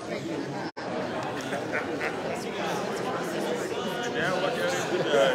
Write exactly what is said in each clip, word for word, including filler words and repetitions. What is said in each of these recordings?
Now look at him today.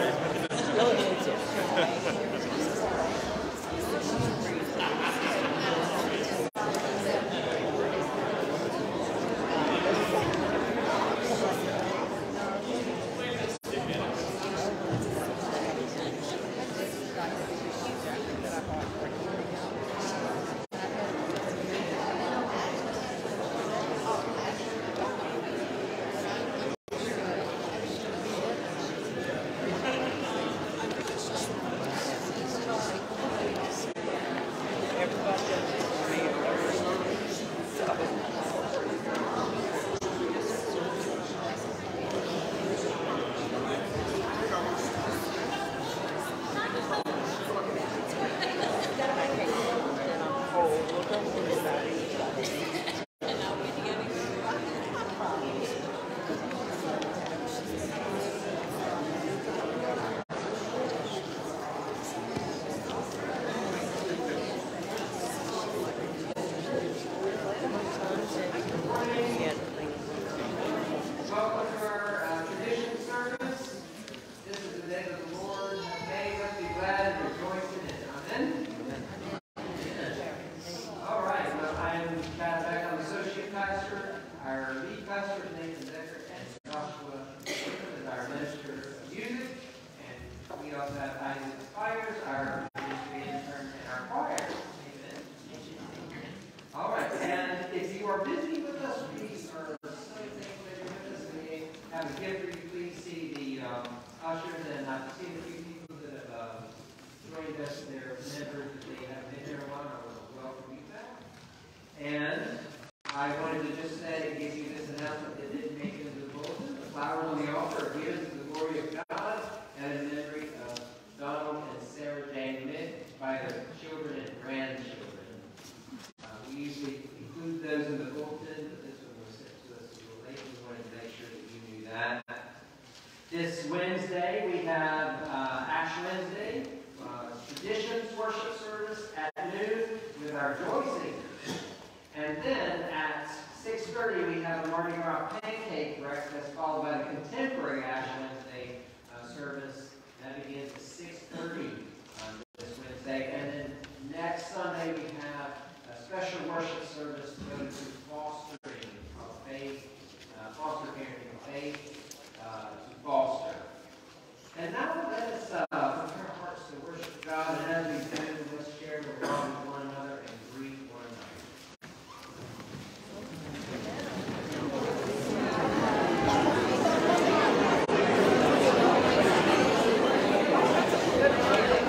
This Wednesday, we have uh, Ash Wednesday, uh, Traditions Worship Service at noon with our Joy Singers. And then at six thirty, we have a Mardi Gras pancake breakfast, followed by the contemporary Ash Wednesday uh, service. That begins at six thirty um, this Wednesday. And then next Sunday, we have a special worship service devoted to fostering of faith, uh, foster parenting of faith. Uh, to foster. And now let us uh, prepare our hearts to worship God, and as we do, let's share the love with one another and greet one another.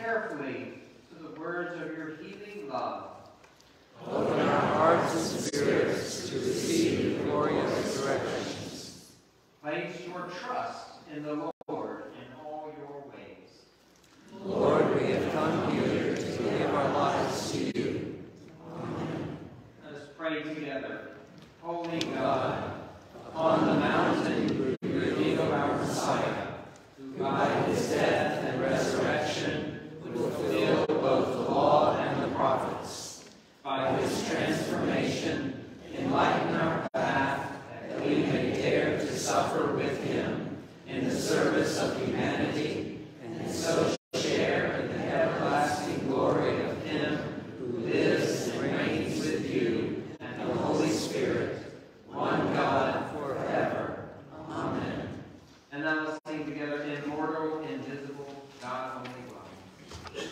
carefully to the words of your healing love. Open our hearts and spirits to receive the glorious directions. Place your trust in the Lord in all your ways. Lord, we have come here to give our lives to you. Amen. Let us pray together. Holy God, upon the mountain you reveal our Messiah, who by his death and resurrection would fulfill both the law and the prophets. By his transformation, enlighten our path, that we may dare to suffer with him in the service of humanity, and so share in the everlasting glory of him who lives and reigns with you and the Holy Spirit, one God forever. Amen. And now let's sing together, Immortal, Invisible, God only one.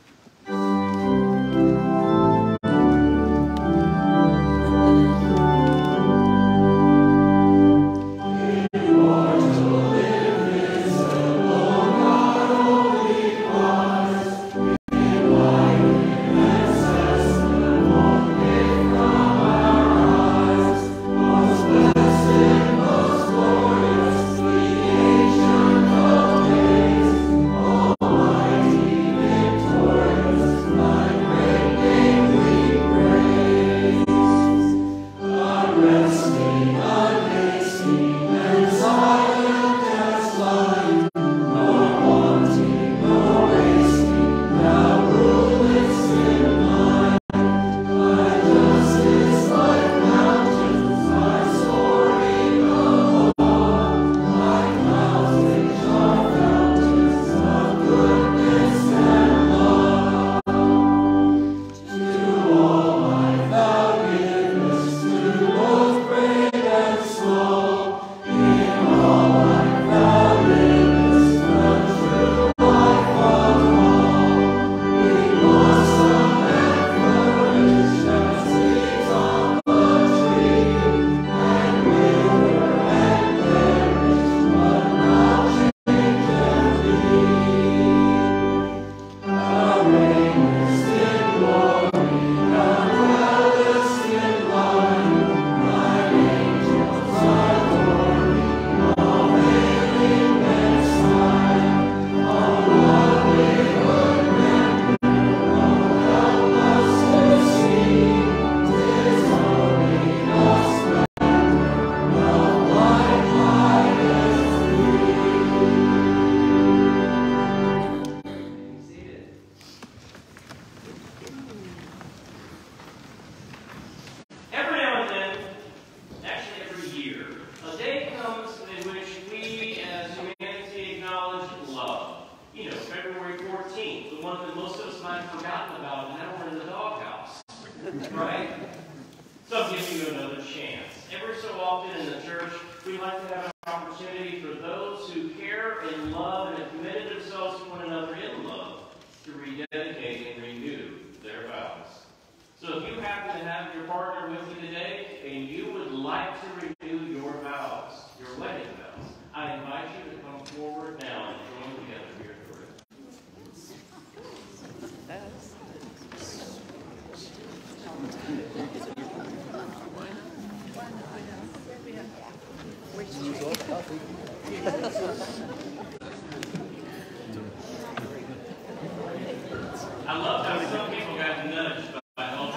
I love how some people got nudged by elbow.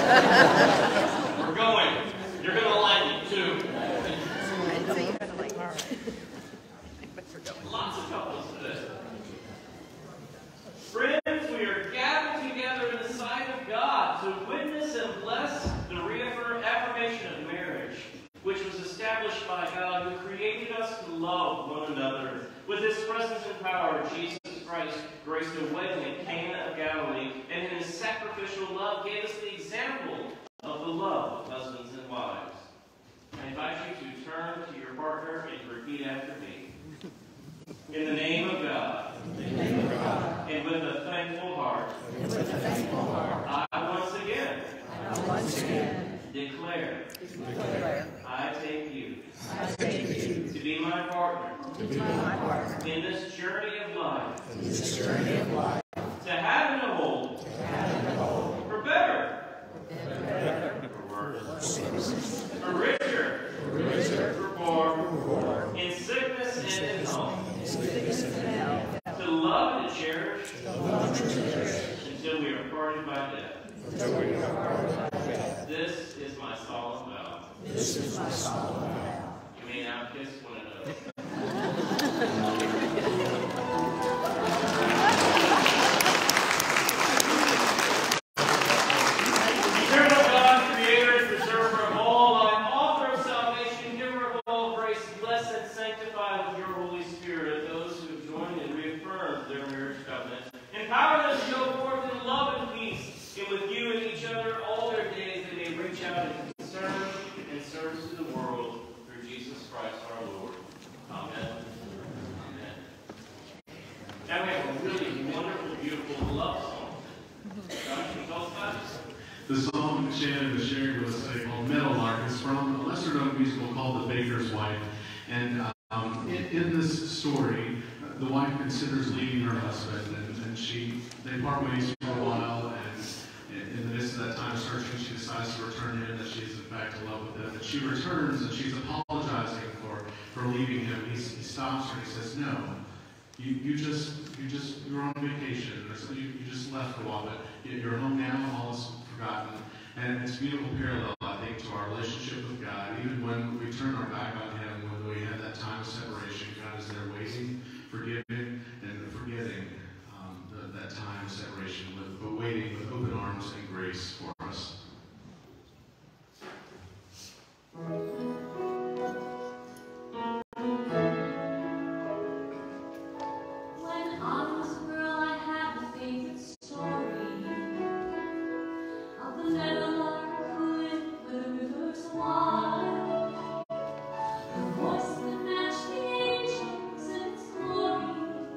We're going. You're going to like it too. Lots of couples today. Friends, we are gathered together in the sight of God to witness and bless the reaffirmation of marriage, which was established by God, who created us to love one another. With his presence and power, Jesus Christ graced a wedding at Cana of Galilee, and in his sacrificial love gave us the example of the love of husbands and wives. I invite you to turn to your partner and repeat after me. In the name of God, in the name of God, and with a thankful heart, and with a thankful heart, I once again, I once again declare, declare, I take you, I take you to be my partner, to be my partner in this journey of life, in this journey of life, is my solemn vow. You may now kiss one another. Eternal God, creator and preserver of all life, author of salvation, giver of all grace, bless and sanctify with your Holy Spirit those who have joined and reaffirmed their marriage covenant. Empower them to go forth in love and peace, and with you and each other all their days they may reach out in concern and service to the world through Jesus Christ our Lord. Amen. Amen. Now we have a really wonderful, beautiful love song. Josh, can you tell us about it? The song Shannon was sharing with us today called Meadowlark is from a lesser-known musical called The Baker's Wife. And um, in, in this story, the wife considers leaving her husband, and, and she they part ways for a while, and in, in the midst of that time of searching, she decides to return to him, that she is in fact in love with him. And she returns, and she's apologizing for, for leaving him. He, he stops her, and he says, no, you, you just, you just, you were on vacation, or so you, you just left for a while, but you're home now, all is forgotten. And it's a beautiful parallel, I think, to our relationship with God. Even when we turn our back on him, when we have that time of separation, God is there waiting, forgiving, and forgetting um, the, that time of separation, with, but waiting with open arms and grace for us. When I was a girl, I had a favorite story of the meadowlark who lived by the river's wide. Her voice that matched the angels in its glory,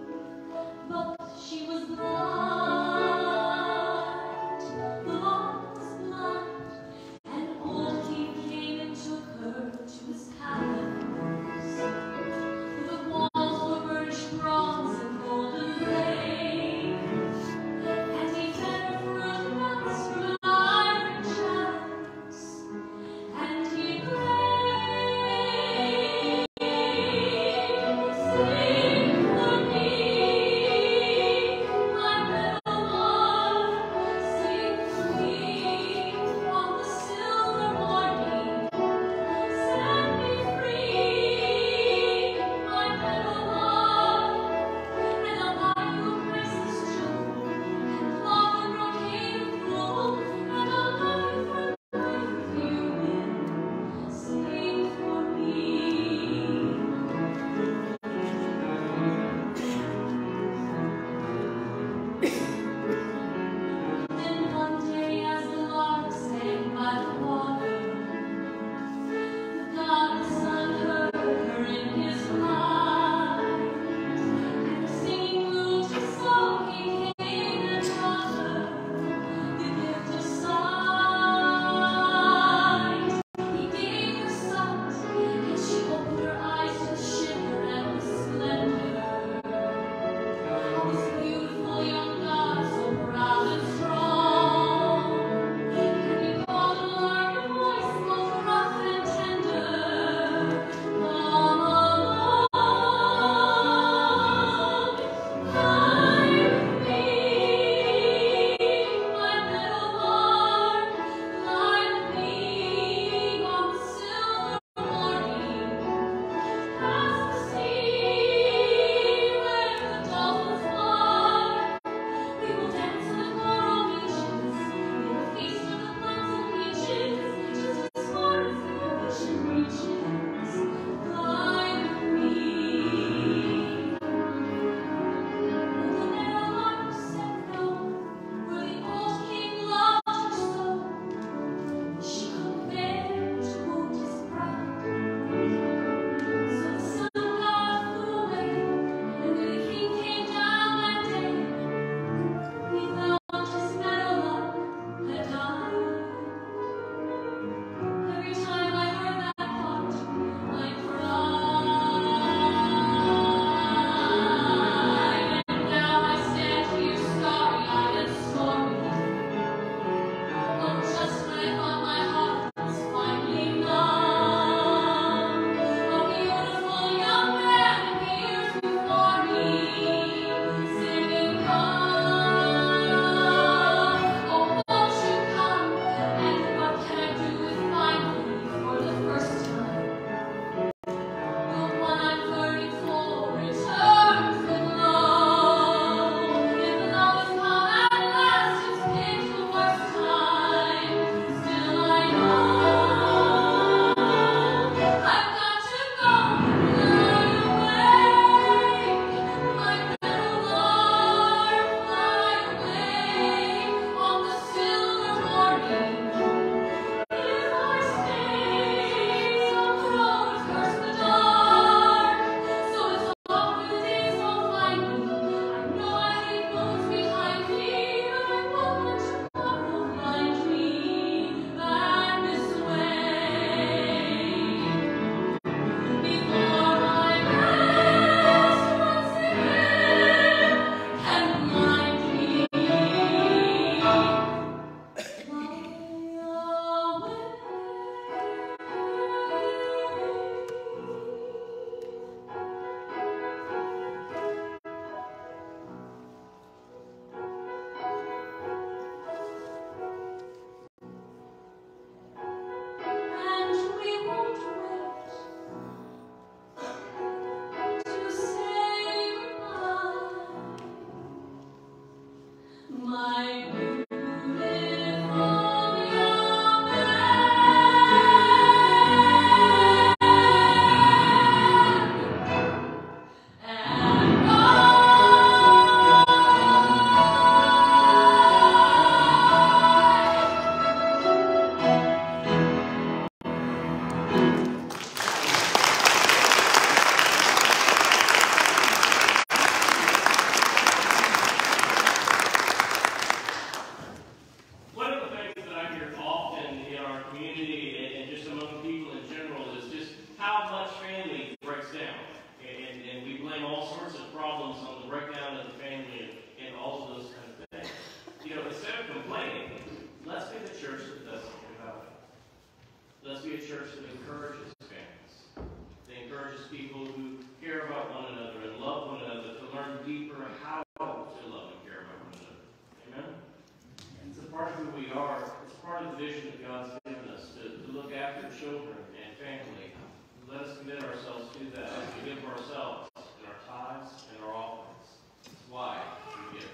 that encourages families. That encourages people who care about one another and love one another to learn deeper how to love and care about one another. Amen? It's a part of who we are. It's part of the vision that God's given us to, to look after children and family. Let us commit ourselves to that as we give ourselves in our tithes and our offerings. That's why we give.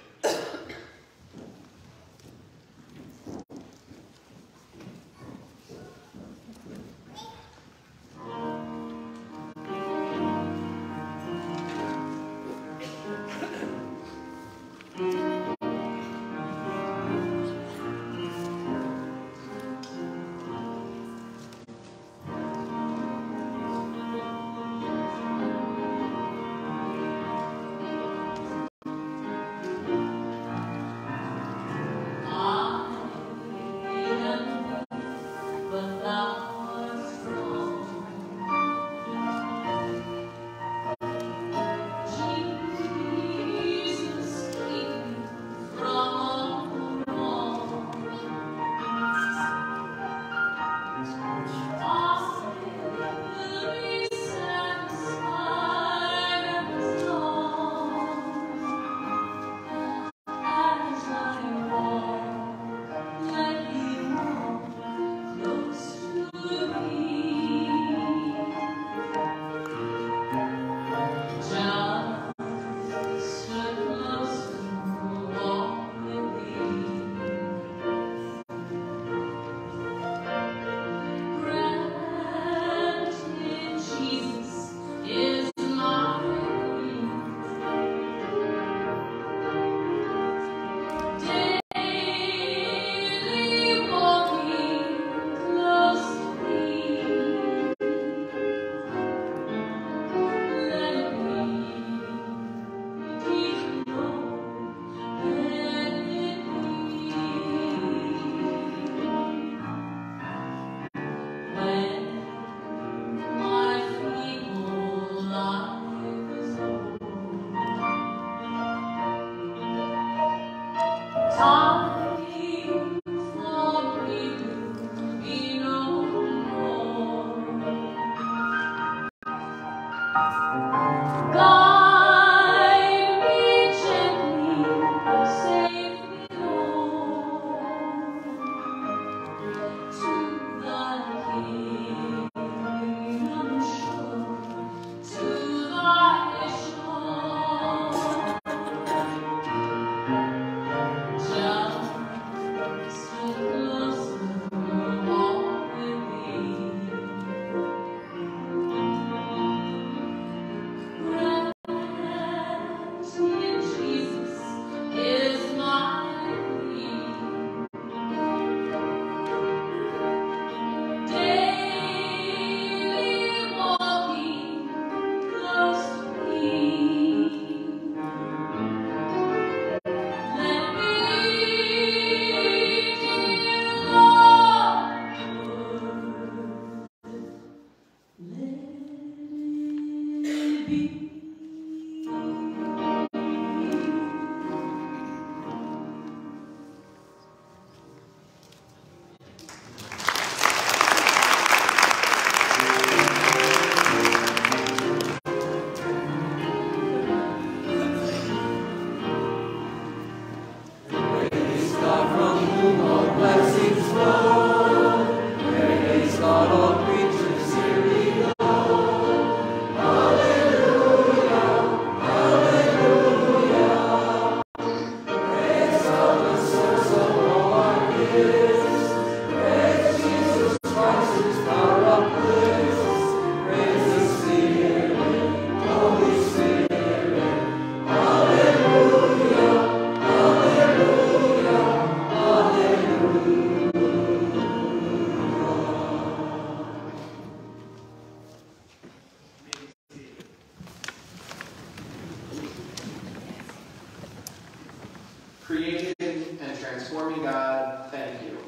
Creating and transforming God, thank you.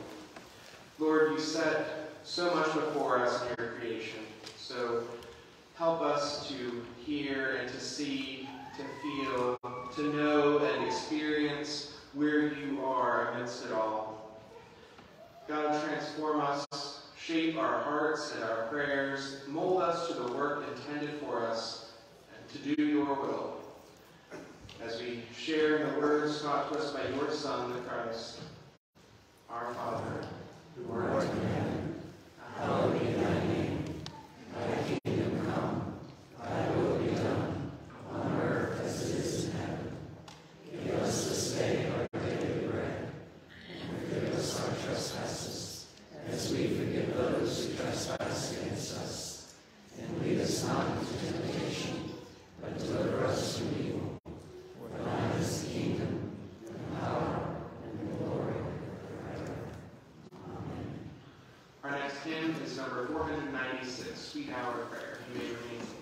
Lord, you set so much before us in your creation. So help us to hear and to see, to feel, to know and experience where you are amidst it all. God, transform us, shape our hearts and our prayers, mold us to the work intended for us, and to do your will. As we share in the words taught to us by your Son, the Christ, our Father, who art in heaven, hallowed be thy name. Thy kingdom come, thy will be done, on earth as it is in heaven. Give us this day our daily bread, and forgive us our trespasses, as we forgive those who trespass against us. And lead us not into temptation, but deliver us from evil. For thine is the kingdom, and the power, and the glory forever. Amen. Our next hymn is number four hundred ninety-six, Sweet Hour of Prayer. You may remain seated.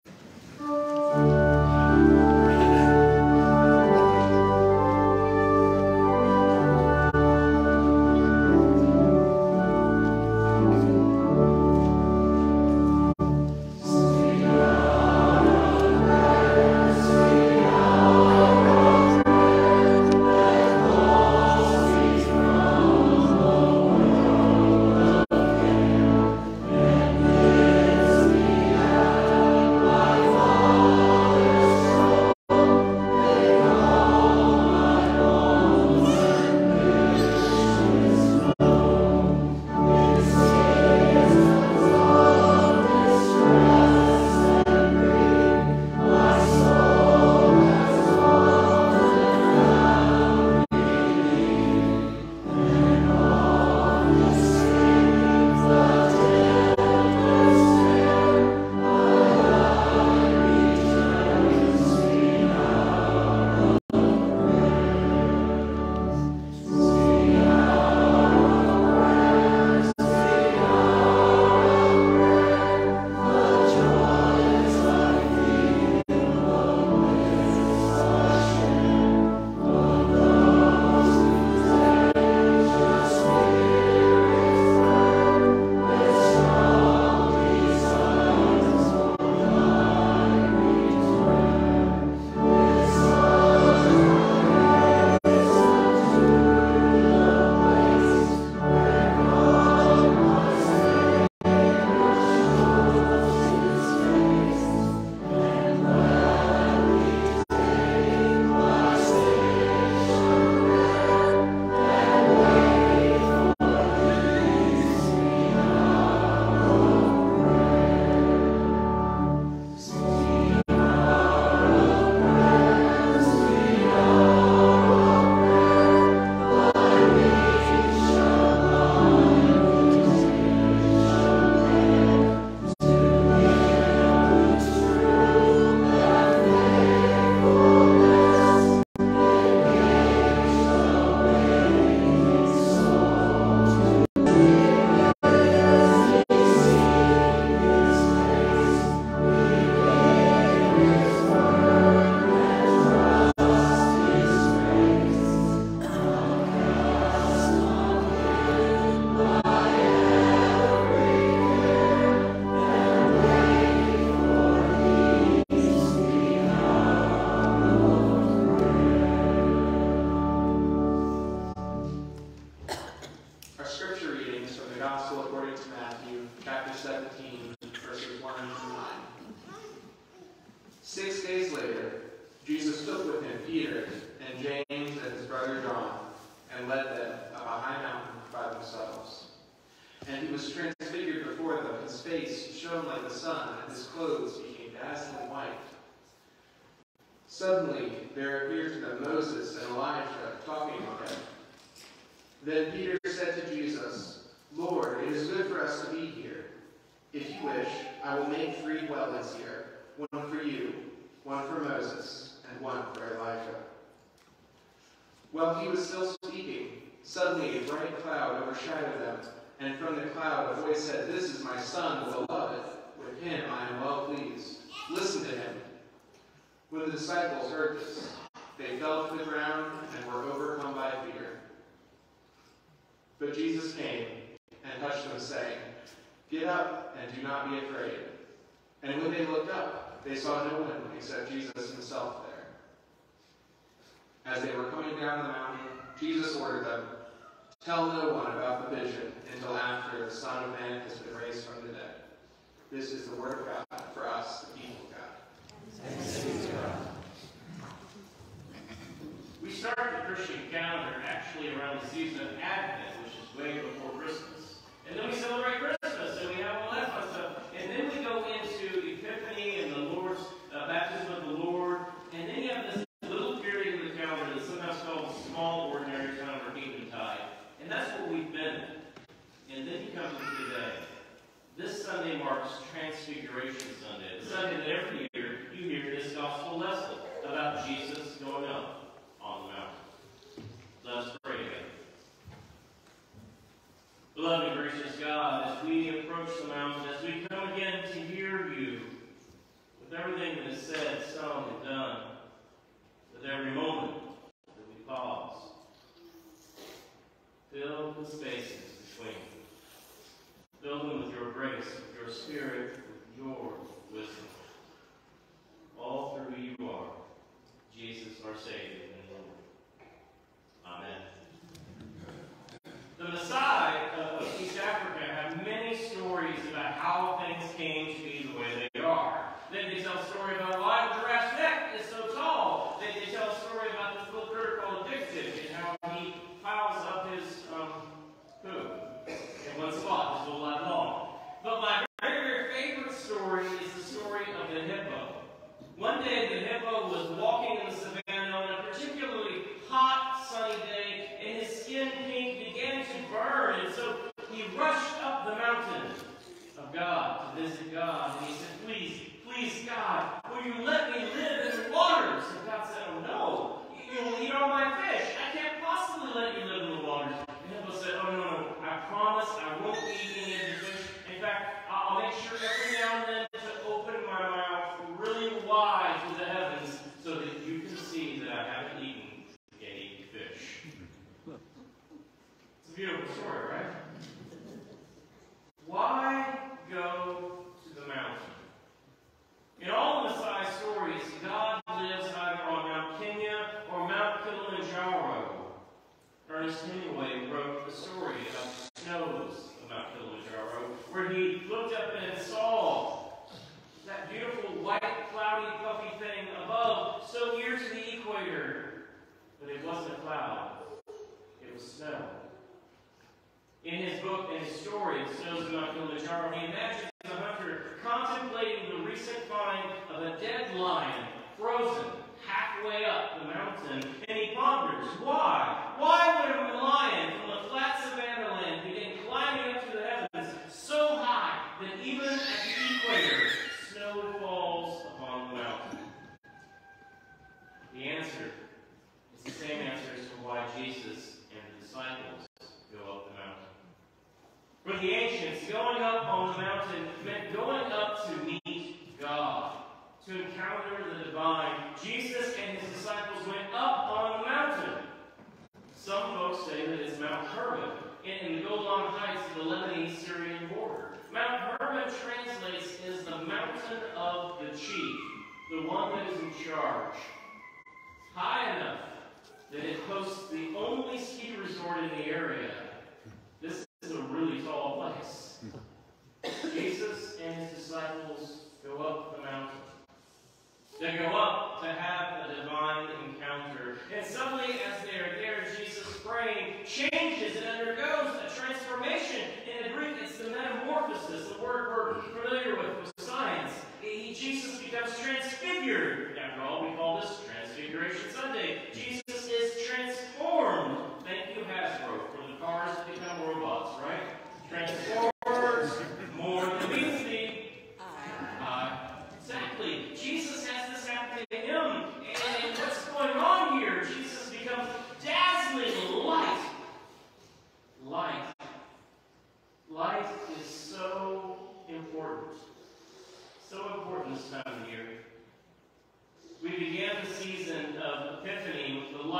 Suddenly, there appeared to them Moses and Elijah talking with him. Then Peter said to Jesus, "Lord, it is good for us to be here. If you wish, I will make three dwellings here, one for you, one for Moses, and one for Elijah." While he was still speaking, suddenly a bright cloud overshadowed them, and from the cloud a voice said, "This is my Son, the beloved. With him I am well pleased. Listen to him." When the disciples heard this, they fell to the ground and were overcome by fear. But Jesus came and touched them, saying, "Get up and do not be afraid." And when they looked up, they saw no one except Jesus himself there. As they were coming down the mountain, Jesus ordered them, Tell no one about the vision until after the Son of Man has been raised from the dead. This is the word of God for us, the people of God. Thanks be to God. We start the Christian calendar actually around the season of Advent, which is way before Christmas. And then we celebrate Christmas, and we have all that fun stuff. And then we go into Epiphany and the Lord's uh, baptism of the Lord. And then you have this little period of the calendar that's sometimes called small ordinary time or Eventide. And that's what we've been in. And then you come to today. This Sunday marks Transfiguration Sunday. The Sunday that every year you hear this gospel lesson about Jesus going up on the mountain. Let us pray together. Beloved and gracious God, as we approach the mountain, as we come again to hear you, with everything that is said, sung, and done, with every moment that we pause, fill the spaces between. Fill them with your grace, with your spirit, with your wisdom. All through who you are, Jesus our Savior and Lord. Amen. The Maasai of East Africa have many stories about how things came to be the way they are. Then they tell a story about why the giraffe's neck is so tall. Then they tell a story about this little critter called Dixit and how he piles up his um, poop in one spot, his whole life long. But my very, very favorite story is the story of the hippo. One day the hippo was walking in the savannah on a particularly hot, sunny day, and his skin pink began to burn, and so he rushed up the mountain of God to visit God, and he said, please, please, God, will you let me live in the waters? And God said, oh no, you'll eat all my fish. I can't possibly let you live in the waters. And the hippo said, oh no, no, I promise I won't eat any of your fish. In fact, I'll make sure every now and then to open my mouth really wide to the heavens so that you can see that I haven't eaten any fish. It's a beautiful story, right? Why go to the mountain? In all the Messiah stories, God lives either on Mount Kenya or Mount Kilimanjaro. Ernest Hemingway wrote a story about the snows of Mount Kilimanjaro, where he looked up and saw that beautiful white, cloudy, puffy thing above, so near to the equator. But it wasn't a cloud. It was snow. In his book and his story, The Snows of Mount Kilimanjaro, he imagines a hunter contemplating the recent find of a dead lion frozen halfway up the mountain, and he ponders, why? Why would a lion from the flat savannah land begin climbing up to the heavens so high that even at the equator, snow falls upon the mountain? The answer is the same answer as to why Jesus and the disciples go up the mountain. For the ancients, going up on the mountain meant going up to meet God, to encounter the divine. Jesus and his disciples went up on the mountain. Some folks say that it's Mount Hermon in, in the Golan Heights of the Lebanese-Syrian border. Mount Hermon translates as the mountain of the chief, the one that is in charge. High enough that it hosts the only ski resort in the area. This is a really tall place. Jesus and his disciples go up the mountain. They go up to have a divine encounter. And suddenly, as they are there, Jesus' brain changes and undergoes a transformation. In the Greek, it's the metamorphosis, the word we're familiar with with science. He, Jesus becomes transfigured. After all, we call this Transfiguration Sunday. Jesus is transformed. Thank you, Hasbro, for the cars that become robots, right? Transformers, more than meets the eye. Exactly. Jesus has this happen to him. And, and what's going on here? Jesus becomes dazzling light. Light. Light is so important. So important this time of year. We began the season of Epiphany with the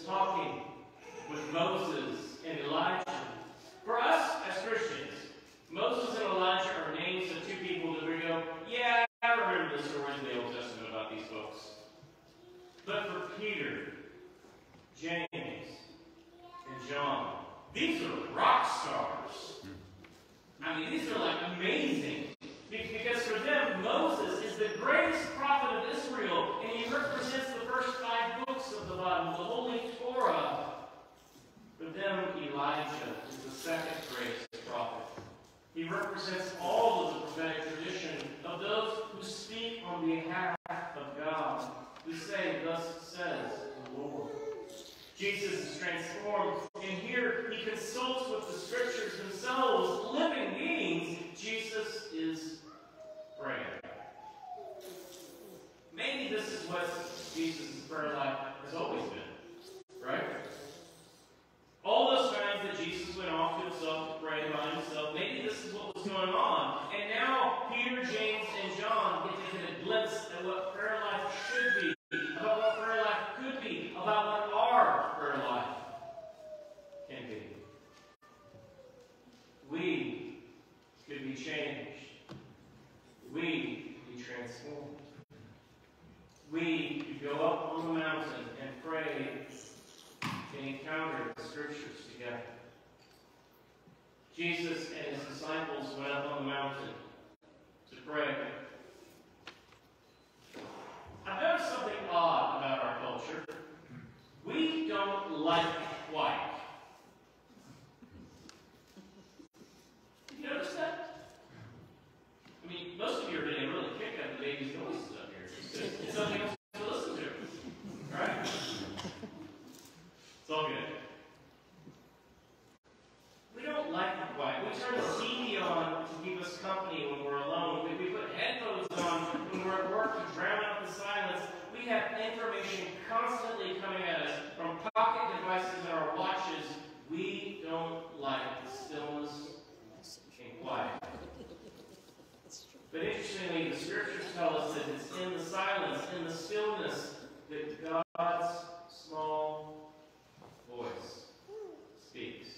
talking with Moses and Elijah. For us as Christians, Moses and Elijah are names of two people that we go, yeah, I remember the stories in the Old Testament about these folks. But for Peter, James, and John, these are rock stars. I mean, these are like amazing. Because for them, Moses is the greatest prophet of Israel, and he represents the first five books of the Bible, the Holy Torah. For them, Elijah is the second greatest prophet. He represents all of the prophetic tradition of those who speak on behalf of God, who say, thus says the Lord. Jesus is transformed, and here he consults with the scriptures themselves, living beings. Jesus is praying. Maybe this is what Jesus' prayer life has always been, right? All those times that Jesus went off to himself to pray by himself, maybe this is what was going on. And now Peter, James, and John get to get a glimpse at what prayer life should be, about what prayer life could be, about what our prayer life can be. We could be changed. We could be transformed. We could go up on the mountain and pray and encounter the scriptures together. Jesus and his disciples went up on the mountain to pray. I've noticed something odd about our culture. We don't like quiet. You notice that? I mean, most of you are getting a really kick out of the baby's noises up here. It's, it's something else to listen to. Right? It's all good. We don't like the quiet. We turn the T V on to keep us company when we're alone. We, we put headphones on when we're at work to drown out the silence. We have information constantly coming at us from pocket devices and our watches. We don't like the stillness and quiet. But interestingly, the scriptures tell us that it's in the silence, in the stillness, that God's small voice speaks.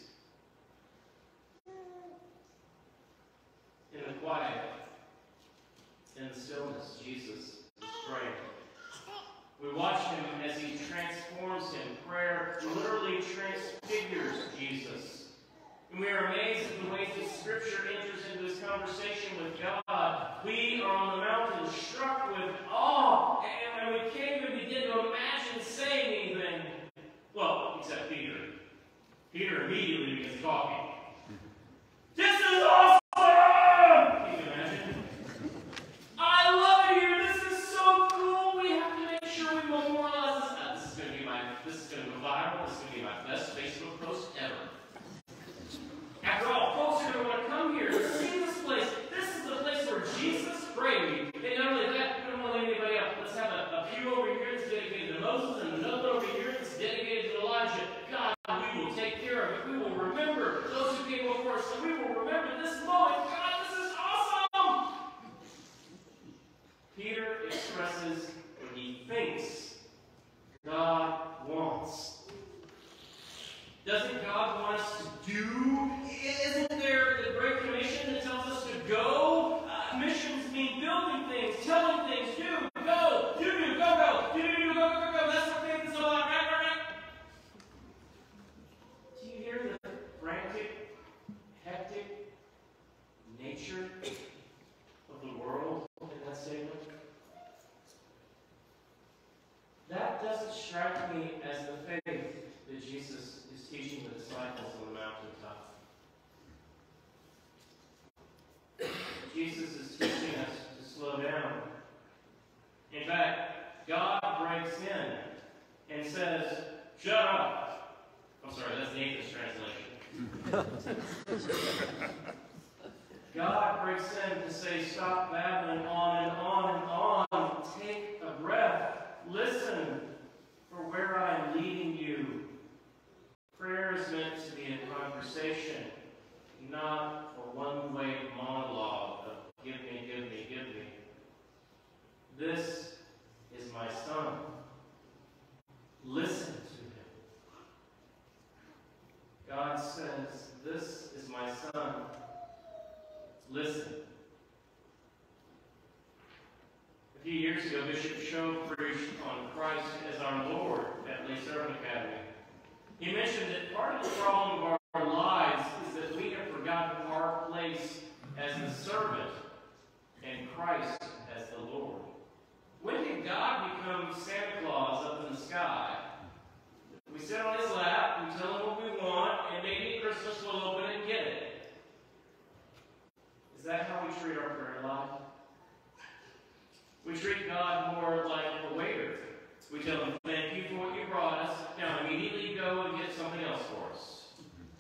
In the quiet, in the stillness, Jesus is praying. We watch him as he transforms him. Prayer literally transfigures Jesus. And we are amazed at the ways that Scripture enters into this conversation with God. We are on the mountain struck with awe, and we can't even begin to imagine saying anything. Well, except Peter. Peter immediately begins talking. This is awesome! Can you imagine? I love it here. This is so cool. We have to make sure we memorialize this. Now, this is going to be my. This is going to go viral. This is going to be my best Facebook post ever. After all, folks are going to want to come here to see this place. This is the place where Jesus prayed. And not only that, we don't want to leave anybody out. Let's have a, a pew over here that's dedicated to Moses and another over here that's dedicated to Elijah. God, we will take care of it. We will remember those who came before us. And we will remember this moment. God, this is awesome! Peter expresses what he thinks God wants. Doesn't God want us to do? Isn't there the Great Commission that tells us to go? Uh, missions mean building things, telling things, do, go, do, do, go, go, do, do, do, go, go, go, go. That's what faith is all about, right, right, right? Do you hear the frantic, hectic nature of the world in that statement? That doesn't strike me as the faith that Jesus is teaching the disciples on the mountaintop. Jesus is teaching us to slow down. In fact, God breaks in and says, shut up. I'm sorry, that's the English translation. God breaks in to say, stop babbling on and on and on. Take a breath. Listen for where I am leading you. Prayer is meant to be a conversation, not a one-way monologue of give me, give me, give me. This is my son. Listen to him. says, "This is my son. Listen." A few years ago, Bishop Show preached on Christ as our Lord at Lee Sermon Academy. He mentioned that part of the problem of our lives is that we have forgotten our place as the servant and Christ as the Lord. When did God become Santa Claus up in the sky? We sit on his lap, we tell him what we want, and maybe at Christmas we'll open it and get it. Is that how we treat our prayer life? We treat God more like a waiter. We tell him, "Thank you for what you brought us. Now immediately go and get something else for us."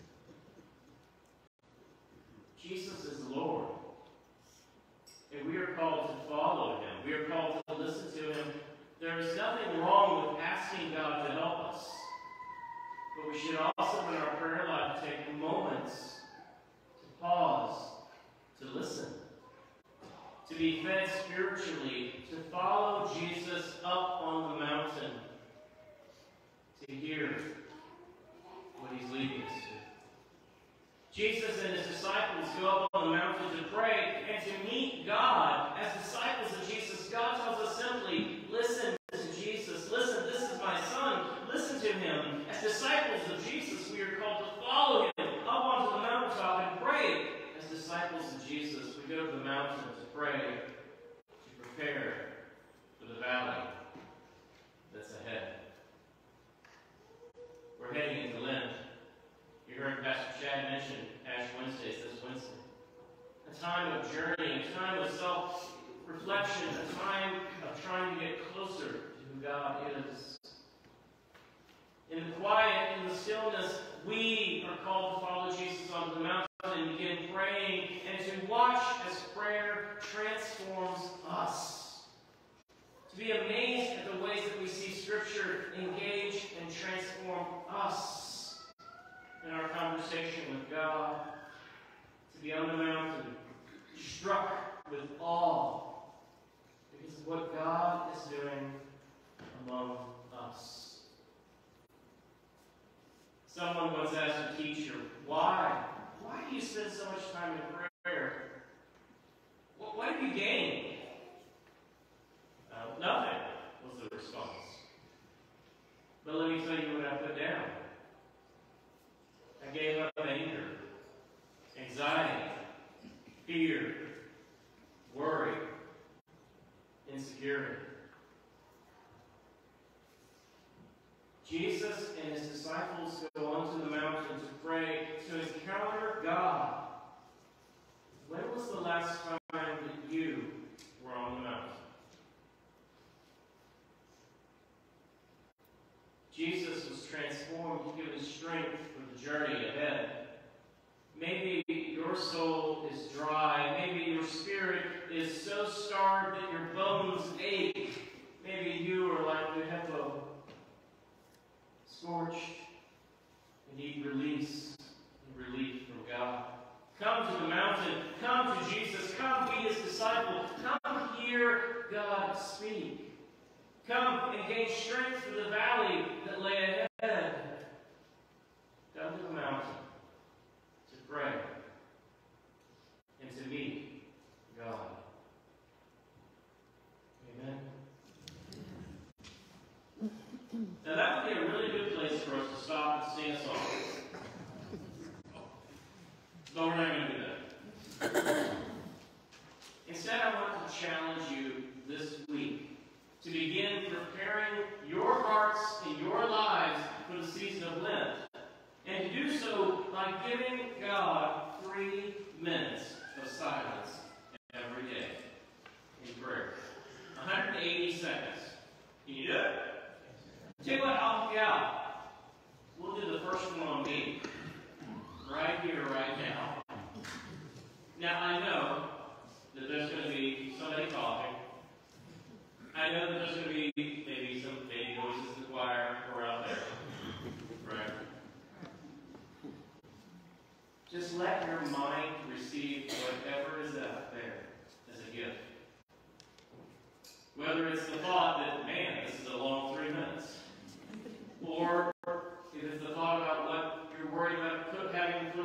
Jesus is the Lord. And we are called to follow him. We are called to listen to him. There is nothing wrong with asking God to help us. But we should also, in our prayer life, take moments to pause, to listen, to be fed spiritually, to follow Jesus up on the mountain, to hear what he's leading us to. Jesus and his disciples go up on the mountain to pray and to meet God. As disciples of Jesus, God tells us simply, listen to Jesus. Listen, this is my son. Listen to him. As disciples of Jesus, we are called to follow him up onto the mountaintop and pray. As disciples of Jesus, we go to the mountain to pray, to prepare for the valley that's ahead. We're heading into Lent. You heard Pastor Chad mention Ash Wednesdays this Wednesday. A time of journey, a time of self-reflection, a time of trying to get closer to who God is. In the quiet, in the stillness, we are called to follow Jesus onto the mountain and begin praying and to watch as prayer transforms us. To be amazed at the ways that we see Scripture engage and transform us in our conversation with God. To be on the mountain, struck with awe because of what God is doing among us. Someone once asked a teacher, why? Why do you spend so much time in prayer? What, what have you gained? Uh, nothing, was the response. But let me tell you what I put down. I gave up anger, anxiety, fear, worry, insecurity. Jesus and his disciples go onto the mountain to pray, to encounter God. When was the last time that you were on the mountain? Jesus was transformed, given strength for the journey ahead. Maybe your soul is dry. Maybe your spirit is so starved that your bones ache. Maybe you are like the hippo, scorched and need release and relief from God. Come to the mountain. Come to Jesus. Come be his disciple. Come hear God speak. Come and gain strength for the valley that lay ahead. Come to the mountain to pray and to meet God. Amen. Now that would be a really good place for us to stop and sing a song. But we're not going to do that. Instead, I want to challenge you this week to begin preparing your hearts and your lives for the season of Lent. And to do so by giving God three minutes of silence every day in prayer. one hundred eighty seconds. Can you do it? Tell you what, I'll help you out. We'll do the first one on me. Right here, right now. Now, I know that there's going to be somebody coughing. I know that there's going to be maybe some baby voices in the choir or out there. Right? Just let your mind receive whatever is out there as a gift. Whether it's the thought that, man, this is a long three minutes. Or if it's the thought about what you're worried about having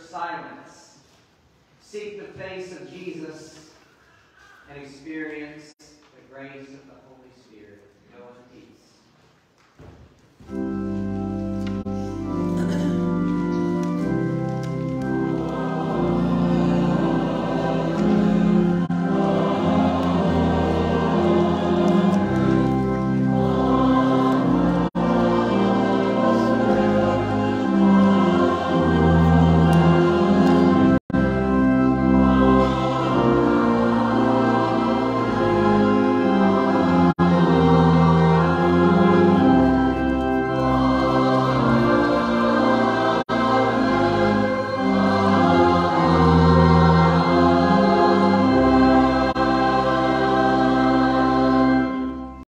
silence. Seek the face of Jesus and experience the grace of the Holy Spirit. Go in peace.